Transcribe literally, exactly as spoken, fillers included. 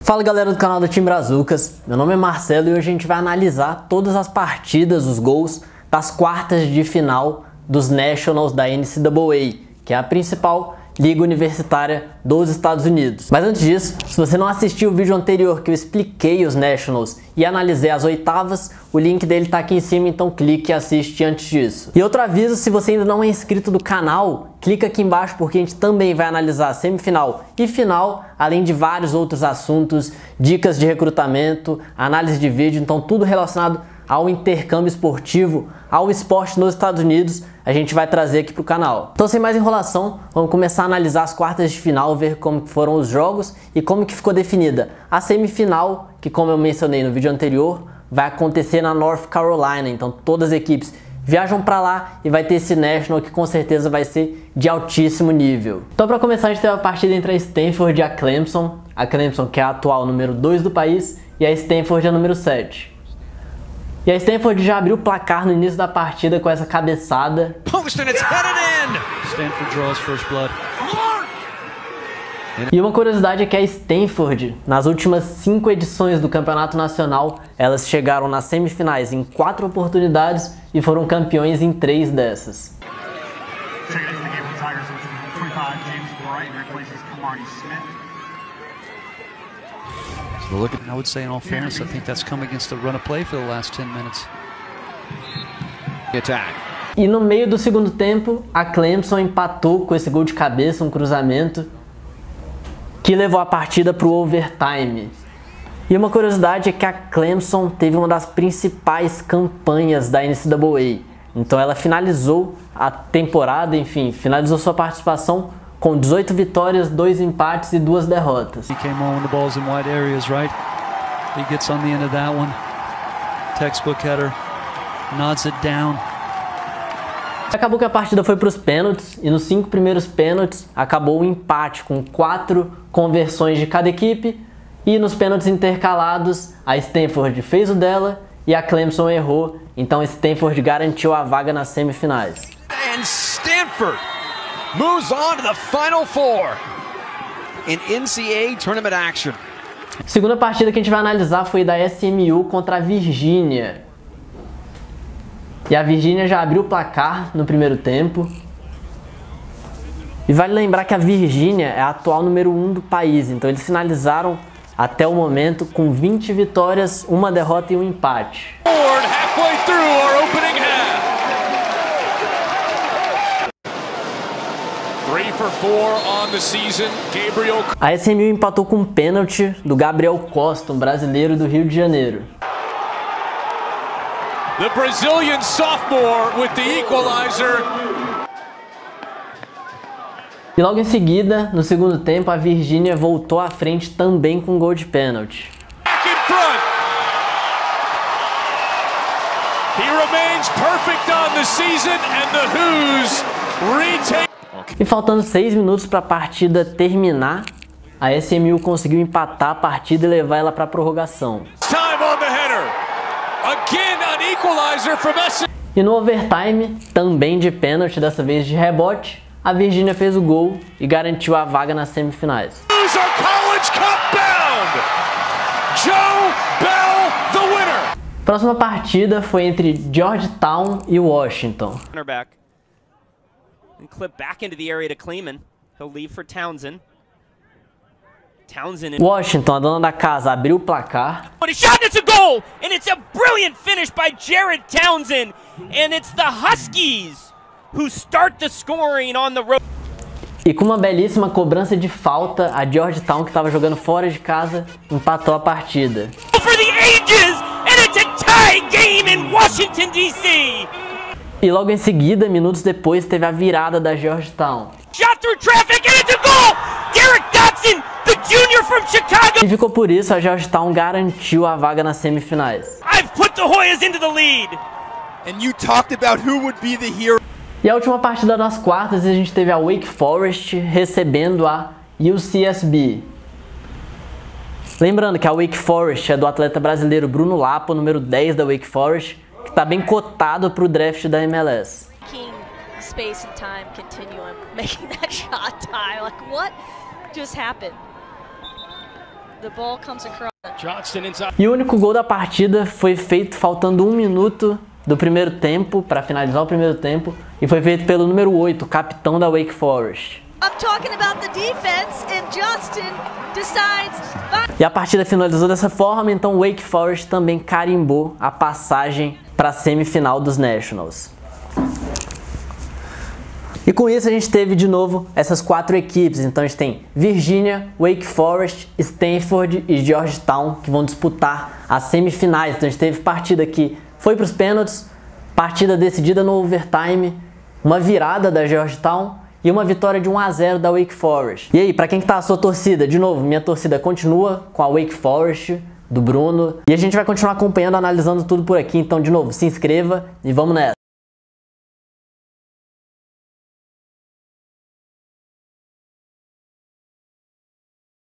Fala galera do canal do Time Brazucas, meu nome é Marcelo e hoje a gente vai analisar todas as partidas, os gols das quartas de final dos Nationals da N C double A, que é a principal liga universitária dos Estados Unidos. Mas antes disso, se você não assistiu o vídeo anterior que eu expliquei os Nationals e analisei as oitavas, o link dele tá aqui em cima, então clique e assiste antes disso. E outro aviso, se você ainda não é inscrito do canal, clica aqui embaixo porque a gente também vai analisar semifinal e final, além de vários outros assuntos, dicas de recrutamento, análise de vídeo, então tudo relacionado ao intercâmbio esportivo, ao esporte nos Estados Unidos, a gente vai trazer aqui pro canal. Então, sem mais enrolação, vamos começar a analisar as quartas de final, ver como foram os jogos e como que ficou definida a semifinal, que como eu mencionei no vídeo anterior, vai acontecer na North Carolina. Então todas as equipes viajam para lá e vai ter esse National que com certeza vai ser de altíssimo nível. Então, para começar, a gente teve a partida entre a Stanford e a Clemson. A Clemson, que é a atual número dois do país, e a Stanford é a número sete. E a Stanford já abriu o placar no início da partida com essa cabeçada. E uma curiosidade é que a Stanford, nas últimas cinco edições do Campeonato Nacional, elas chegaram nas semifinais em quatro oportunidades e foram campeões em três dessas. So look at, I would say, in all fairness, I think that's come against the run of play for the last ten minutes. Attack. E no meio do segundo tempo, a Clemson empatou com esse gol de cabeça, um cruzamento, que levou a partida para o overtime. E uma curiosidade é que a Clemson teve uma das principais campanhas da N C double A. Então ela finalizou a temporada, enfim, finalizou sua participação com dezoito vitórias, dois empates e duas derrotas. He came on when the ball's in wide areas, right? He gets on the end of that one. Textbook header, nods it down. Acabou que a partida foi para os pênaltis e nos cinco primeiros pênaltis acabou o empate com quatro conversões de cada equipe e nos pênaltis intercalados a Stanford fez o dela e a Clemson errou, então Stanford garantiu a vaga nas semifinais. And Stanford moves on to the Final Four in N C A A tournament action. A segunda partida que a gente vai analisar foi da S M U contra a Virgínia. E a Virgínia já abriu o placar no primeiro tempo. E vale lembrar que a Virgínia é a atual número um do país, então eles finalizaram até o momento com vinte vitórias, uma derrota e um empate. A S M U empatou com um pênalti do Gabriel Costa, um brasileiro do Rio de Janeiro. The Brazilian sophomore with the equalizer. E logo em seguida, no segundo tempo, a Virgínia voltou à frente também com um gol de pênalti. Back in front. He remains perfect on the season and the Hoos retake. E faltando seis minutos para a partida terminar, a S M U conseguiu empatar a partida e levar ela para a prorrogação. Time on the header. Again an equalizer from S M U. E no overtime, também de pênalti, dessa vez de rebote, a Virgínia fez o gol e garantiu a vaga nas semifinais. College Cup bound. Joe Bell, the winner. Próxima partida foi entre Georgetown e Washington. And clip back into the area to Kleeman. He'll leave for Townsend. Townsend. Washington, a dona da casa, abriu o placar. But a shot, it's a goal, and it's a brilliant finish by Jared Townsend, and it's the Huskies who start the scoring on the road. E com uma belíssima cobrança de falta, a Georgetown, que estava jogando fora de casa, empatou a partida. For the ages, and it's a tie game in Washington D C. E logo em seguida, minutos depois, teve a virada da Georgetown. Shot through traffic, and it's a goal. Derek Dotson, the junior from Chicago. E ficou por isso, a Georgetown garantiu a vaga nas semifinais. I've put the Hoyas into the lead. And you talked about who would be the hero. E a última partida das quartas, a gente teve a Wake Forest recebendo a U C S B. Lembrando que a Wake Forest é do atleta brasileiro Bruno Lapo, número dez da Wake Forest, que está bem cotado para o draft da M L S. Space and time continuum, making that shot tie. Like, what just happened? The ball comes across. Johnston inside. E o único gol da partida foi feito faltando um minuto do primeiro tempo, para finalizar o primeiro tempo, e foi feito pelo número oito, capitão da Wake Forest. I'm talking about the defense, and Johnston decides. E a partida finalizou dessa forma, então o Wake Forest também carimbou a passagem para a semifinal dos Nationals. E com isso a gente teve de novo essas quatro equipes. Então a gente tem Virginia, Wake Forest, Stanford e Georgetown que vão disputar as semifinais. Então a gente teve partida que foi para os pênaltis, partida decidida no overtime, uma virada da Georgetown e uma vitória de um a zero da Wake Forest. E aí, para quem que tá a sua torcida? De novo, minha torcida continua com a Wake Forest, do Bruno. E a gente vai continuar acompanhando, analisando tudo por aqui. Então, de novo, se inscreva e vamos nessa!